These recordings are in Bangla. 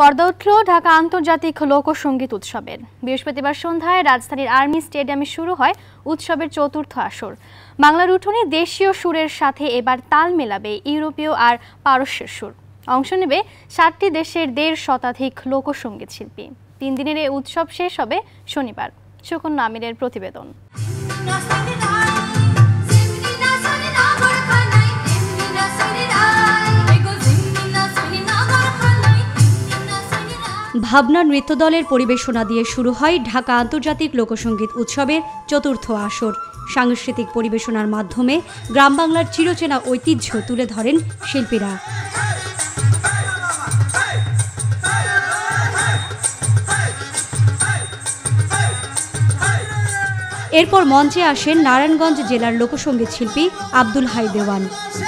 পর্দা উঠল ঢাকা আন্তর্জাতিক লোকসঙ্গীত উৎসবের। বৃহস্পতিবার সন্ধ্যায় রাজধানীর আর্মি স্টেডিয়ামে শুরু হয় উৎসবের চতুর্থ আসর। বাংলার উঠোনে দেশীয় সুরের সাথে এবার তাল মেলাবে ইউরোপীয় আর পারস্যের সুর। অংশ নেবে 7টি দেশের 1.5 শতাধিক লোকসঙ্গীত শিল্পী। 3 দিনের এই উৎসব শেষ হবে শনিবার। সুকন্যা আমিরের প্রতিবেদন। ভাবনা নৃত্যদলের পরিবেশনা দিয়ে শুরু হয় ঢাকা আন্তর্জাতিক লোকসঙ্গীত উৎসবের চতুর্থ আসর। সাংস্কৃতিক পরিবেশনার মাধ্যমে গ্রাম বাংলার চিরচেনা ঐতিহ্য তুলে ধরেন শিল্পীরা। এরপর মঞ্চে আসেন নারায়ণগঞ্জ জেলার লোকসঙ্গীত শিল্পী আব্দুল হাই দেওয়ান।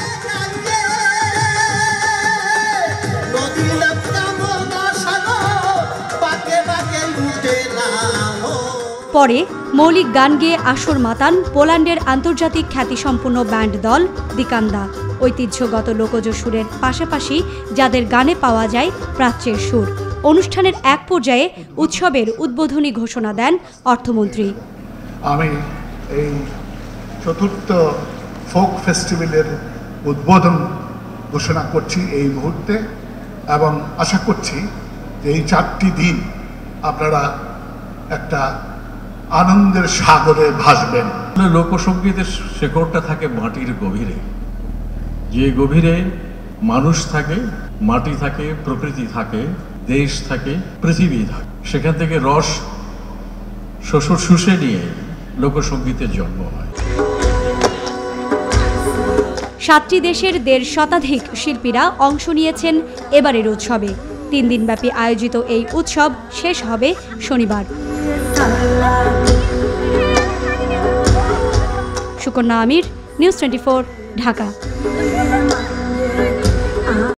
পরে মৌলিক গান গেয়ে আসর মাতান পোল্যান্ডের আন্তর্জাতিক খ্যাতিসম্পন্ন ব্যান্ড দল দিকান্দা। ঐতিহ্যগত লোকজ সুরের পাশাপাশি যাদের গানে পাওয়া যায় প্রাচ্যের সুর। অনুষ্ঠানের এক পর্যায়ে উৎসবের উদ্বোধনী ঘোষণা দেন অর্থমন্ত্রী। আমি এই চতুর্থ ফোক ফেস্টিভ্যালের উদ্বোধন ঘোষণা করছি এই মুহূর্তে, এবং আশা করছি যে এই 4টি দিন আপনারা একটা আনন্দের সাগরে ভাসবেন। লোকসঙ্গীতের শেকড়টা থাকে মাটির গভীরে, যে গভীরে মানুষ থাকে, মাটি থাকে, প্রকৃতি থাকে, দেশ থাকে, পৃথিবী থাকে। সেখান থেকে রস শ্বশুর শুষে নিয়ে লোকসঙ্গীতের জন্ম হয়। 7টি দেশের 1.5 শতাধিক শিল্পীরা অংশ নিয়েছেন এবারের উৎসবে। 3 দিনব্যাপী আয়োজিত এই উৎসব শেষ হবে শনিবার। সুকন্যা আমির, নিউজ 24, ঢাকা।